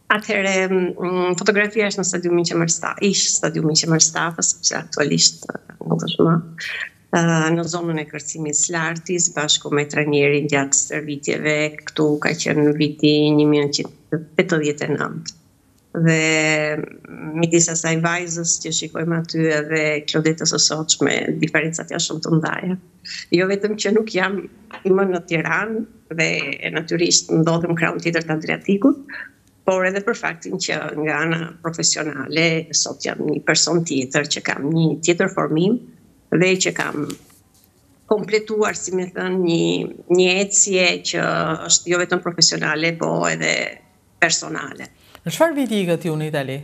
Atëherë, fotografia është në stadiumin Qeveristar, ish stadiumin Qeveristarës, sepse aktualisht nuk është më. Në zonën e kërcimit Slartis, bashku me trajnerin gjatë stërvitjeve, këtu ka qenë në viti 1989. Dhe midis asaj vajzës që shikojmë aty edhe Klodetës së sotshme, diferencat janë shumë të mëdha. Jo vetëm që nuk jam më në Tiranë dhe natyrisht ndodhem krahun tjetër të Adriatikut, por edhe për faktin që nga ana profesionale sot jam një person tjetër që kam një tjetër formim dhe që kam kompletuar, si më thënë, një ecje që është jo vetëm profesionale, po edhe personale. Në çfarë viti ikët ju në Itali?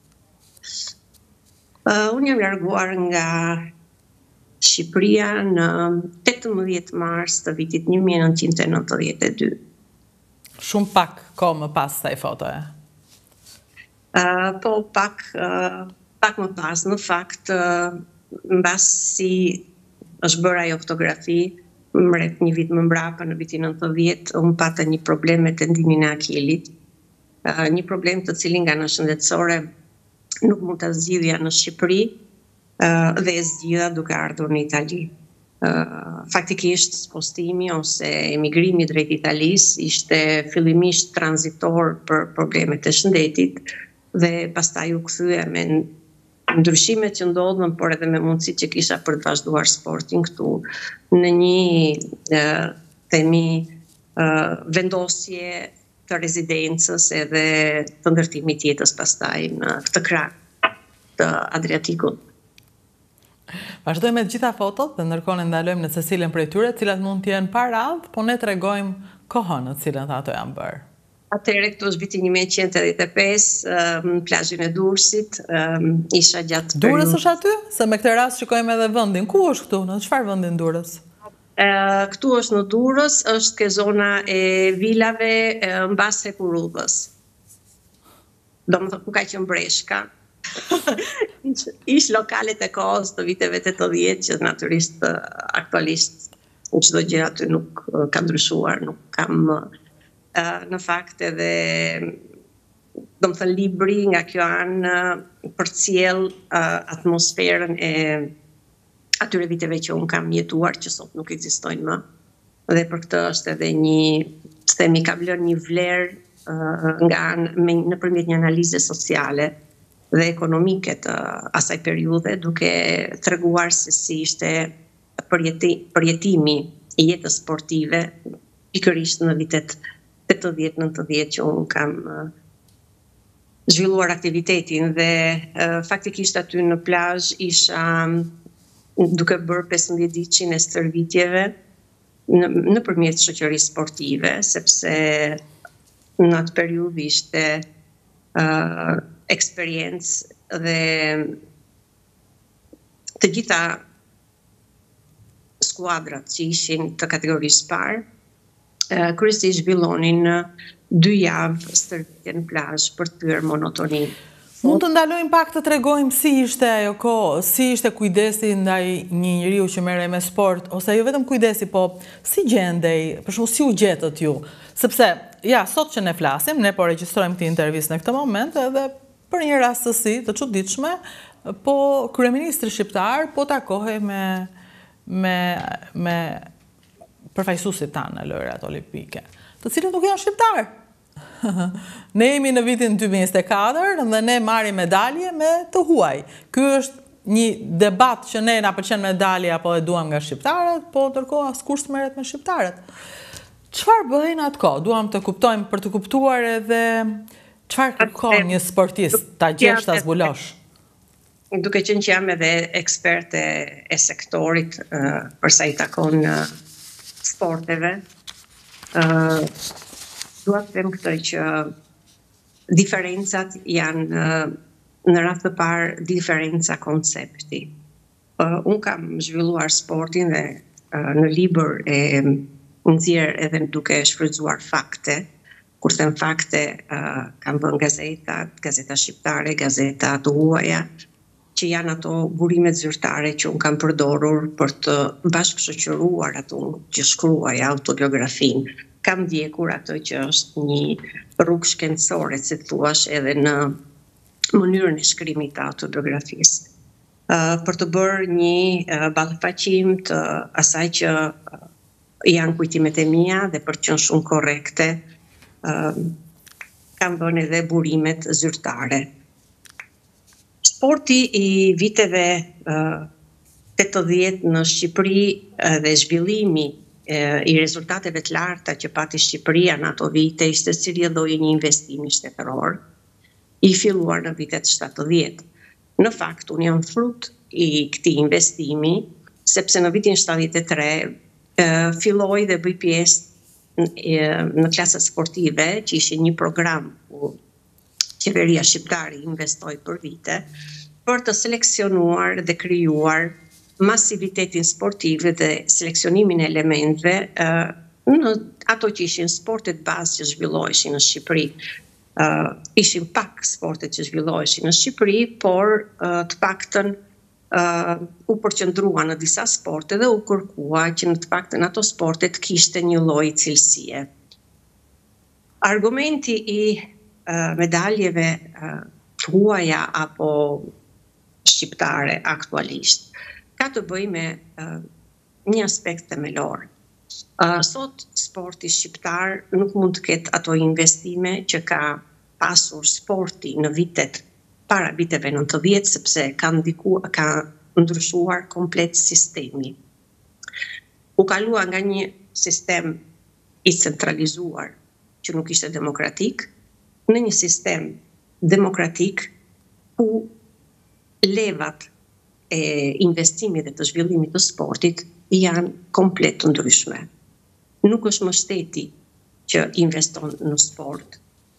Unë jam larguar nga Shqipëria në 18 mars të vitit 1992. Shumë pak kohë më pas kësaj fotoje. Po, pak më pas, në fakt, mbasi është bërë ajo fotografi, mret një vit më mbrapa, në vitin 90, unë pata një problem me tendimin e akilit, një problem të cilin nga ana shëndetësore nuk mund ta zgjidhja në Shqipëri dhe e zgjidha duke ardhur në Itali. Faktikisht spostimi ose emigrimi drejt Italisë ishte fillimisht tranzitor për problemet e shëndetit dhe pastaj u kthye me ndryshimet që ndodhen, por edhe me mundësitë që kisha për të vazhduar sportin këtu në një themi vendosje të rezidencës edhe të ndërtimit jetës pastaj në këtë krah të Adriatikut. Vazhdojmë me të gjitha fotot dhe ndërkohë ndalojmë në secilën prej tyre, cilat mund të jenë paradh, po ne tregojmë kohën në cilën ato janë bërë. Atëherë këtu është viti 1985, në plazhin e Durrësit, isha gjatë Durrës është aty? Se me këtë rast shikojmë edhe vendin. Ku është këtu? Në çfarë vendi në Durrës? Këtu është në Durrës, është ke zona e vilave mbas Hekurudhës. Domethënë ku ka qenë Breshka. Ish lokalet e kohës të viteve 80 që natyrisht aktualisht çdo gjë aty nuk ka ndryshuar, nuk kam në fakt edhe domethënë libri nga kjo anë përcjell atmosferën e atyre viteve që unë kam jetuar, që sot nuk ekzistojnë më. Dhe për këtë është edhe themi, ka vlerë një vlerë nga nëpërmjet një analize sociale dhe ekonomike të asaj periudhe, duke treguar se si ishte përjetimi i jetës sportive pikërisht në vitet 80-90 që unë kam zhvilluar aktivitetin dhe faktikisht aty në plazh isha duke bërë 15 ditëshin e stërvitjeve nëpërmjet shoqërisë sportive, sepse në atë periudhë ishte eksperiencë dhe të gjitha skuadrat që ishin të kategorisë parë kryesisht zhvillonin 2 javë stërvitje në plazh për të thyer monotoninë. Mund të ndalojmë pak të tregojmë si ishte ajo kohë, si ishte kujdesi ndaj një njeriu që merrej me sport, ose jo vetëm kujdesi, po si gjendej, për shembull si u gjetët ju? Sepse ja, sot që ne flasim, ne po regjistrojmë këtë intervistë në këtë moment edhe për një rastësi të çuditshme, po kryeministri shqiptar po takohej me përfaqësuesit tanë në lojrat olimpike, të cilët nuk janë shqiptarë. Ne jemi në vitin 2024 dhe ne marrim medalje me të huaj. Ky është një debat që ne na pëlqen medalja apo e duam nga shqiptarët, po ndërkohë askush s'merret me shqiptarët. Çfarë bëjnë atë kohë? Duam të kuptojmë për të kuptuar edhe çfarë kërkon një sportist, ta gjesh ta zbulosh. Duke qenë që jam edhe eksperte e sektorit për sa i takon sporteve, dua të them këtë që diferencat janë në radhë të parë diferenca koncepti. Unë kam zhvilluar sportin dhe në libër e nxjerr edhe duke shfrytzuar fakte. Kur them fakte, kam vënë gazeta shqiptare, gazeta të huaja, që janë ato burimet zyrtare që unë kam përdorur për të bashkëshoqëruar ato që shkruaj autobiografinë kam ndjekur ato që është një rrugë shkencore, si thuash, edhe në mënyrën e shkrimit të autobiografisë. Për të bërë një ballafaqim të asaj që janë kujtimet e mia dhe për të qenë shumë korrekte, kam vënë edhe burimet zyrtare. Sporti i viteve 80 në Shqipëri dhe zhvillimi i rezultateve të larta që pati Shqipëria në ato vite ishte si rrjedhoi një investimi shtetëror i filluar në vitet 70. Në fakt, unë jam frut i këtij investimi, sepse në vitin 73 filloi dhe bëj pjesë në klasat sportive, që ishte një program ku qeveria shqiptare investoi për vite, për të seleksionuar dhe krijuar masivitetin sportiv dhe seleksionimin e elementve në ato që ishin sportet bazë që zhvilloheshin në Shqipëri. Ishin pak sportet që zhvilloheshin në Shqipëri, por të paktën u përqendrua në disa sporte dhe u kërkua që në të paktën ato sportet kishte një lloj cilësie. Argumenti i medaljeve të huaja apo shqiptare aktualisht ka të bëjë me një aspekt themelor. Sot sporti shqiptar nuk mund të ketë ato investime që ka pasur sporti në vitet para viteve 90, sepse ka ndryshuar komplet sistemi. U kalua nga një sistem i centralizuar që nuk ishte demokratik në një sistem demokratik ku levat e investimit dhe të zhvillimit të sportit janë komplet të ndryshme. Nuk është më shteti që investon në sport.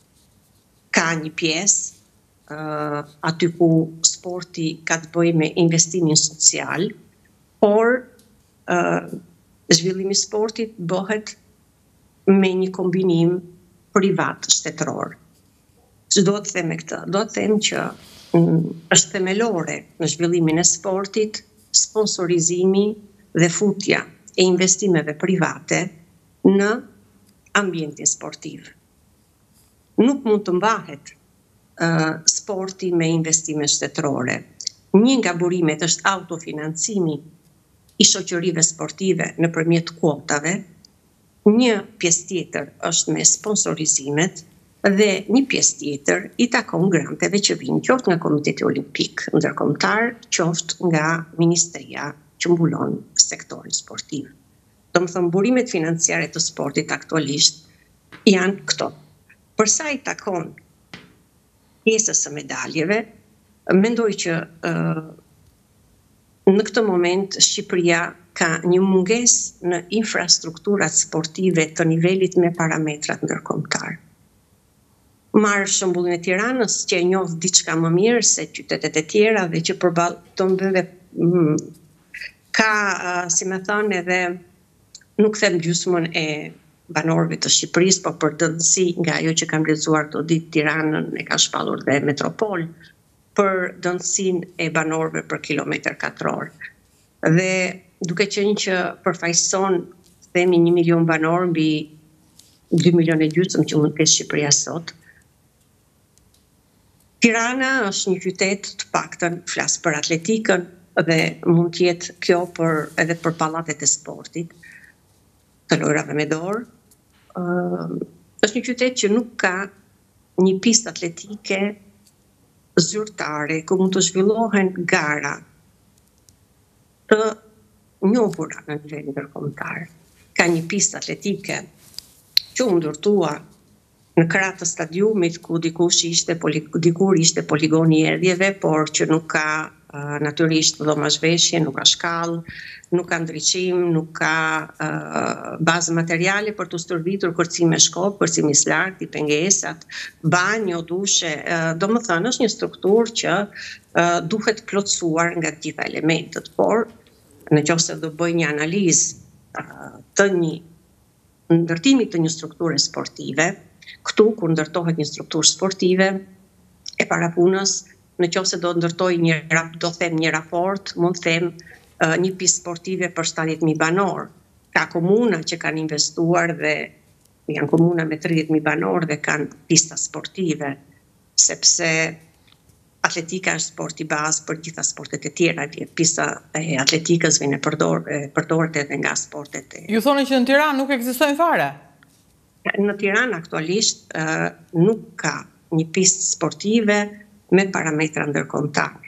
Ka një pjesë aty ku sporti ka të bëjë me investimin social, por zhvillimi i sportit bëhet me një kombinim privat shtetëror. Ç'do të them me këtë? Do të them që është themelore në zhvillimin e sportit sponsorizimi dhe futja e investimeve private në ambientin sportiv. Nuk mund të mbahet sporti me investime shtetërore. Një nga burimet është autofinancimi i shoqërive sportive nëpërmjet kuotave, një pjesë tjetër është me sponsorizimet dhe një pjesë tjetër i takon granteve që vijnë qoftë nga Komiteti Olimpik Ndërkombëtar, qoftë nga Ministria që mbulon sektorin sportiv. Domethënë burimet financiare të sportit aktualisht janë këto. Për sa i takon pjesës së medaljeve, mendoj që në këtë moment Shqipëria ka një mungesë në infrastrukturat sportive të nivelit me parametrat ndërkombëtar. Marr shembullin e Tiranës, që e njoh diçka më mirë se qytetet e tjera dhe që përballë të mbëve ka, si më thënë, edhe nuk them gjysmën e banorëve të Shqipërisë, por për dënësi nga ajo që kam lexuar këto ditë Tiranën e ka shpallur dhe metropol për dënësinë e banorëve për kilometër katror. Dhe duke qenë që përfaqëson themi 1 milion banor mbi 2 milionë e gjysmë që mund të ketë Shqipëria sot, Tirana është një qytet të paktën flas për atletikën dhe mund të jetë kjo edhe për pallatet e sportit, të lojrave me dorë. Është një qytet që nuk ka një pistë atletike zyrtare ku mund të zhvillohen gara të njohura në nivel ndërkombëtar. Ka një pistë atletike që u ndërtua në krah të stadiumit ku dikur ishte poligoni i erdhjeve, por që nuk ka natyrisht dhomashveshje, nuk ka shkallë, nuk ka ndriçim, nuk ka bazë materiale për të stërvitur kërcime shkop, kërcimi lart, pengesat, banjo, dushe. Domethënë është një strukturë që duhet plotësuar nga të gjitha elementët, por nëse do bëj një analizë të një ndërtimit të një strukture sportive, këtu kur ndërtohet një strukturë sportive e parapunës, nëse do ndërtoj një raport, mund të them një pistë sportive për 70.000 banor. Ka komuna që kanë investuar dhe janë komuna me 30.000 banorë dhe kanë pista sportive, sepse atletika është sport i bazë për gjitha sportet e tjera, pista e atletikës vjen përdoret edhe nga sportet e... Ju thoni që në Tiranë nuk ekzistojnë fare? Në Tiranë aktualisht nuk ka një pistë sportive me parametra ndërkombëtar.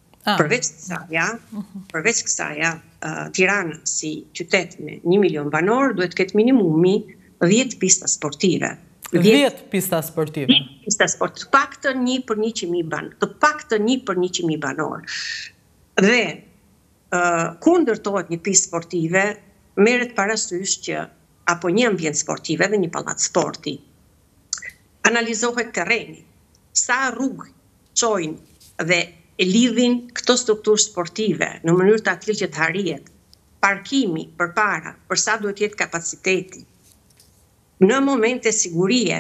Përveç kësaj, Tirana si qytet me 1 milion banor duhet të ketë minimumi 10 pista sportive. 10 pista sportive. Të paktën 1 për 100.000 banor. Të paktën 1 për 100.000 banor. Dhe kur ndërtohet një pistë sportive, merret parasysh që apo një ambient sportive dhe një pallat sporti. Analizohet terreni, sa rrugë çojnë dhe e lidhin këto strukturë sportive në mënyrë të tillë që të arrihet parkimi përpara, për sa duhet jetë kapaciteti. Në momente sigurie,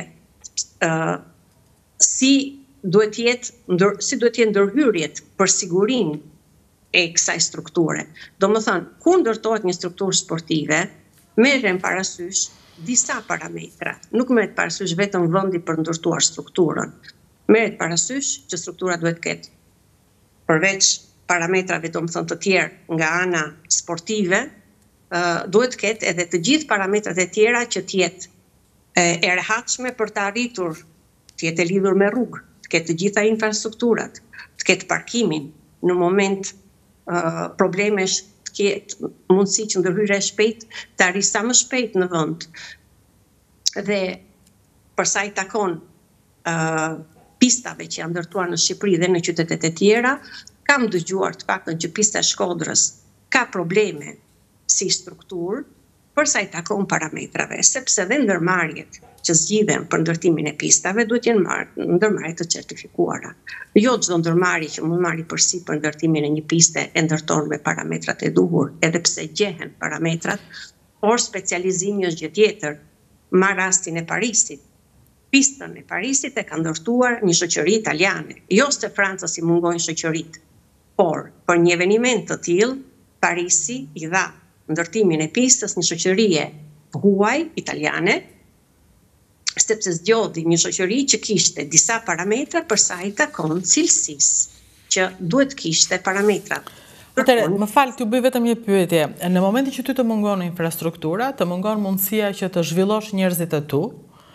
si duhet jetë ndërhyrjet për sigurinë e kësaj strukture. Domethënë, kur ndërtohet një strukturë sportive, merren parasysh disa parametra. Nuk merret parasysh vetëm vendi për ndërtuar strukturën. Merret parasysh që struktura duhet ketë përveç parametrave domethënë të tjerë nga ana sportive, duhet ketë edhe të gjithë parametrat e tjera që të jetë e rehatshme për të arritur, të jetë e lidhur me rrugë, të ketë të gjitha infrastrukturat, të ketë parkimin në moment problemesh, të ketë mundësi që ndërhyrja e shpejt të arrijë sa më shpejt në vend. Dhe për sa i takon pistave që janë ndërtuar në Shqipëri dhe në qytetet e tjera, kam dëgjuar të paktën që pista e Shkodrës ka probleme si strukturë, për sa i takon parametrave, sepse dhe ndërmarrjet që zgjidhen për ndërtimin e pistave duhet jenë ndërmarrje të certifikuara. Jo çdo ndërmarrje që mund marrë përsi për ndërtimin e një piste e ndërton me parametrat e duhur, edhe pse gjehen parametrat, por specializimi është gjë tjetër. Marr rastin e Parisit. Pistën e Parisit e ka ndërtuar një shoqëri italiane, jo se Francës i mungojnë shoqëritë, por për një eveniment të tillë, Parisi i dha ndërtimin e pistës një shoqërie huaj italiane, sepse zgjodhi një shoqëri që kishte disa parametra për sa i takon cilësisë, që duhet kishte parametrat. Atëre, më falë, t'ju bëj vetëm një pyetje. Në momentin që ty të mungon infrastruktura, të mungon mundësia që të zhvillosh njerëzit e tu,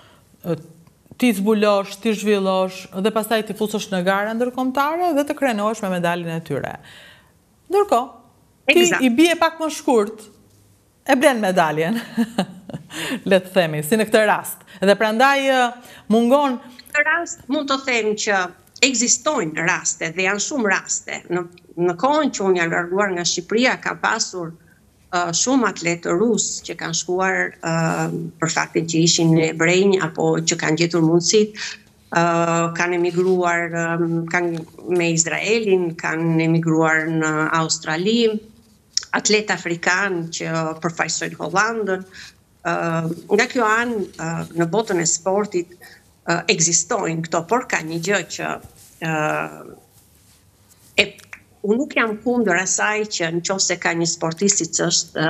ti zbulosh, ti zhvillosh, dhe pastaj ti fusosh në gara ndërkombëtare dhe të krenosh me medaljen e tyre. Ndërkohë, ti i bie pak më shkurt, e blen medaljen, le të themi, si në këtë rast. Dhe prandaj mungon... Në këtë rast mund të them që ekzistojnë raste dhe janë shumë raste. Në kohën që unë jam larguar nga Shqipëria, ka pasur shumë atletë rusë që kanë shkuar për faktin që ishin në Brenj apo që kanë gjetur mundësit, kanë emigruar me Izraelin, kanë emigruar në Australi, atletë afrikanë që përfaqësojnë Hollandën. Nga kjo anë në botën e sportit ekzistojnë këto, por ka një gjë që unë nuk jam kundër asaj që nëse ka një sportist që është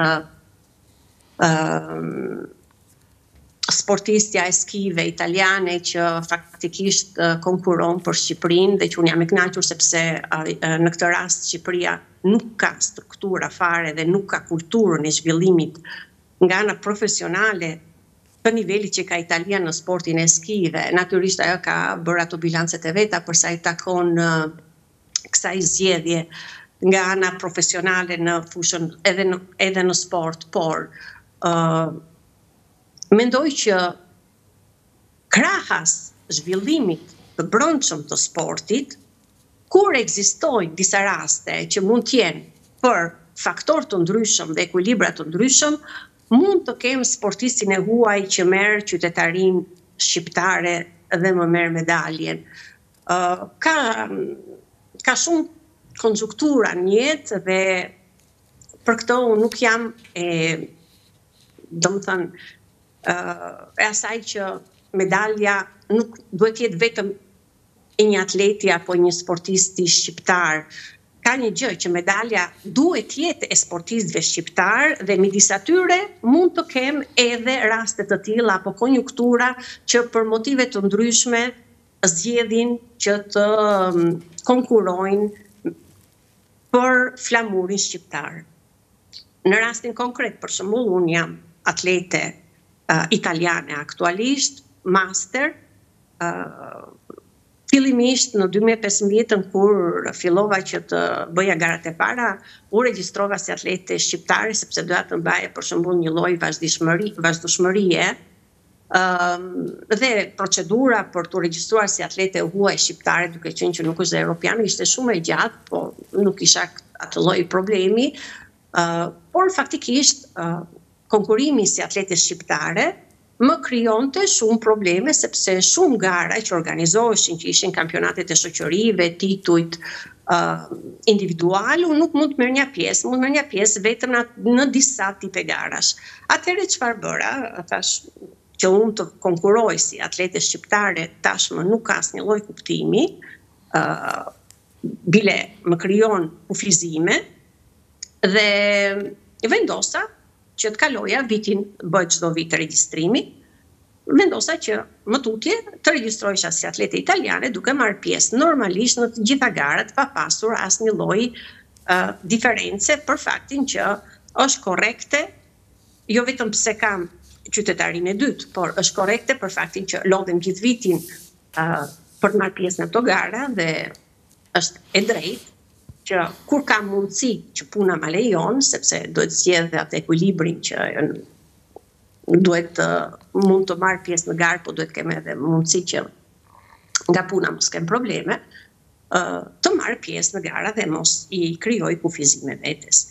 sportistja e skive italiane që faktikisht konkuron për Shqipërinë dhe që unë jam e kënaqur sepse në këtë rast Shqipëria nuk ka struktura fare dhe nuk ka kulturën e zhvillimit nga ana profesionale të nivelit që ka Italia në sportin e skive. Natyrisht ajo ka bërë ato bilancet e veta për sa i takon kësaj zgjedhje nga ana profesionale në fushën edhe në sport, por mendoj që krahas zhvillimit të brendshëm të sportit, kur ekzistojnë disa raste që mund të jenë për faktor të ndryshëm dhe ekuilibra të ndryshëm, mund të kemë sportistin e huaj që merr qytetarin shqiptare dhe më merr medaljen. Ka shumë konjunktura në jetë dhe për këto unë nuk jam domethënë e asaj që medalja nuk duhet jetë vetëm e një atleti apo një sportisti shqiptar. ka një gjë që medalja duhet jetë e sportistëve shqiptar dhe midis atyre mund të kem edhe raste të tilla apo konjunktura që për motive të ndryshme zgjedhin që të konkurojnë për flamurin shqiptar. Në rastin konkret, për shembull, unë jam atlete italiane aktualisht, master, fillimisht në 2015 kur fillova që të bëja garat e para, u regjistrova si atlete shqiptare sepse doja të mbaje për shembull një lloj vazhdueshmërie dhe procedura për të regjistruar si atlete huaj shqiptare, duke qenë që nuk është europiane, ishte shumë e gjatë, po nuk isha atë lloj problemi, por faktikisht konkurimi si atlete shqiptare më krijonte shumë probleme sepse shumë gara që organizoheshin, që ishin kampionatet e shoqërive, titujt individual, nuk mund të merr një pjesë, mund merr një pjesë vetëm në disa tipe garash. Atëherë çfarë bëra? Thash që unë të konkuroj si atlete shqiptare tashmë nuk ka asnjë lloj kuptimi, bile më krijon kufizime dhe vendosa që të kaloja vitin, bëhet çdo vit regjistrimi, vendosa që më tutje të regjistrohesha si atlete italiane duke marrë pjesë normalisht në të gjitha garat pa pasur asnjë lloj diference për faktin që është korrekte, jo vetëm pse kam qytetarinë e dytë, por është korrekte për faktin që lodhem gjithë vitin për të marrë pjesë në ato gara dhe është e drejtë që kur kam mundësi që puna ma lejon, sepse duhet zgjedh dhe atë ekuilibrin që duhet mund të marrë pjesë në garë, po duhet kem edhe mundësi që nga puna mos kem probleme, të marrë pjesë në gara dhe mos i krijoj kufizime vetes.